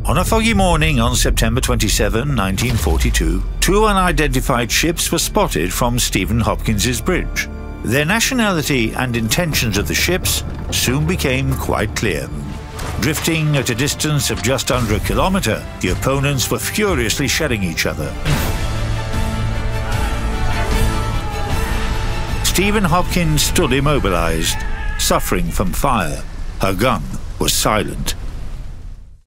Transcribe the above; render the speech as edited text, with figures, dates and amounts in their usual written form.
On a foggy morning on September 27, 1942, two unidentified ships were spotted from Stephen Hopkins's bridge. Their nationality and intentions of the ships soon became quite clear. Drifting at a distance of just under a kilometre, the opponents were furiously shelling each other. Stephen Hopkins stood immobilised, suffering from fire. Her gun was silent.